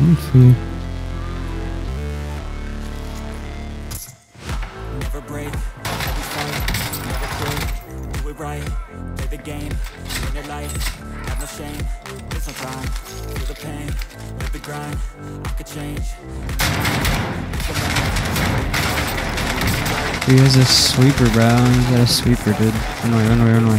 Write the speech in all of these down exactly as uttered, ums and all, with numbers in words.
comfy. Never break, always fight, never quit, do it right, play the game, win your life, have no shame, there's no time, feel the pain, live the grind, I could change. He has a sweeper, bro. He's got a sweeper, dude. Run away, run away, run away.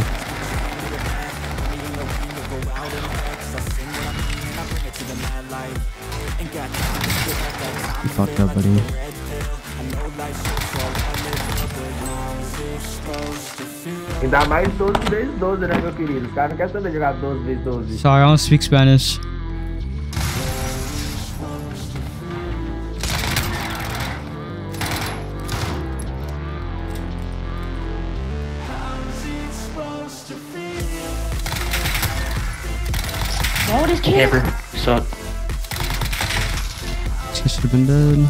You fucked up, buddy. Ainda mais doze vezes doze, né, meu querido? Os caras não querem saber jogar doze vezes doze. Sorry, I don't speak Spanish. Oh, this kid. Never. Suck. This guy should have been dead.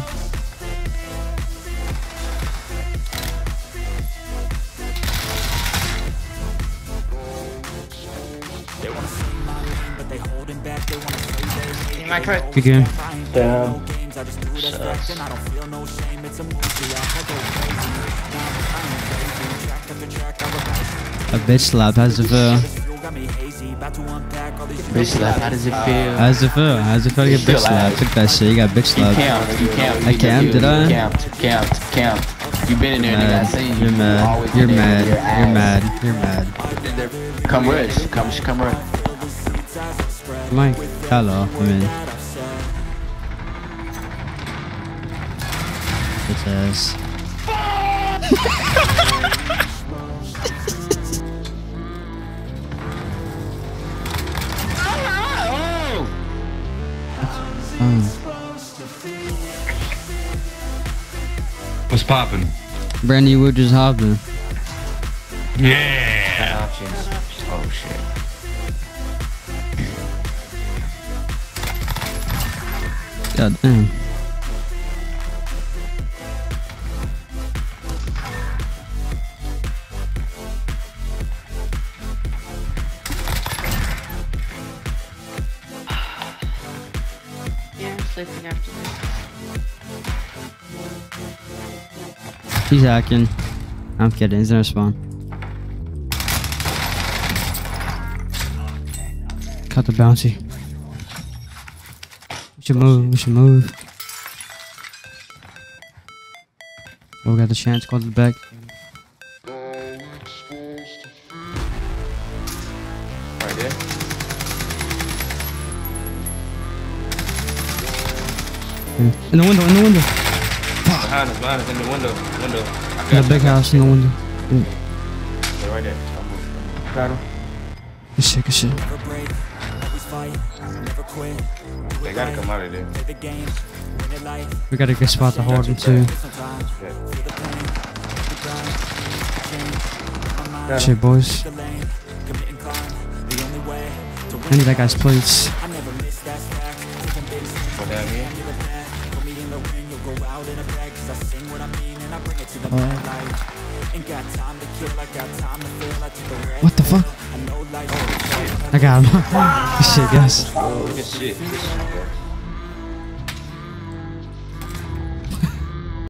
My card. Good game. Damn. A bitch slap, how's it feel? Bitch slap, how does it feel? How's it feel? How's it feel to get bitch slapped? Took that shit, you got bitch You slapped. camped, you camped. I camped, did I? Camped, camped, camped. You been in there, nigga. I seen you. You're You mad. always You're been there mad. with your You're ass. mad. You're mad. Come rush. Come, come rush. Mike, hello. I mean, bitch ass. Oh. What's poppin'? Brandy Wood just hopped in. Yeah! Options. Oh shit. God damn. Yeah, I'm sleeping after this. He's hacking. I'm kidding, he's in our spawn. Cut the bouncy. We should move, we should move. Oh, we got the chance, go to the back. Right there. In the window, in the window. Behind us, behind us, in the window, window. I In the big house, in the window. They're right there. I'm moving. Got him. Good shit, good shit. Never break, always fight, never quit, They gotta come out of there. play the game, win your life, We got a good spot to hold him too. sometimes feel the pain, the grind, change, my mind, Shit, boys. the lane, commit and climb, the only way to I need that guy's plates. I never miss that fact, taking big swings, Go down here. feel the bad, put me in the ring, you'll go out in a bag, cause I sing what I mean and I bring it to the mad light. Ain't got time to kill, I got time to feel, I took the red. What the fuck? I know life, I got him. Good shit, guys. Good shit. Good shit, bro.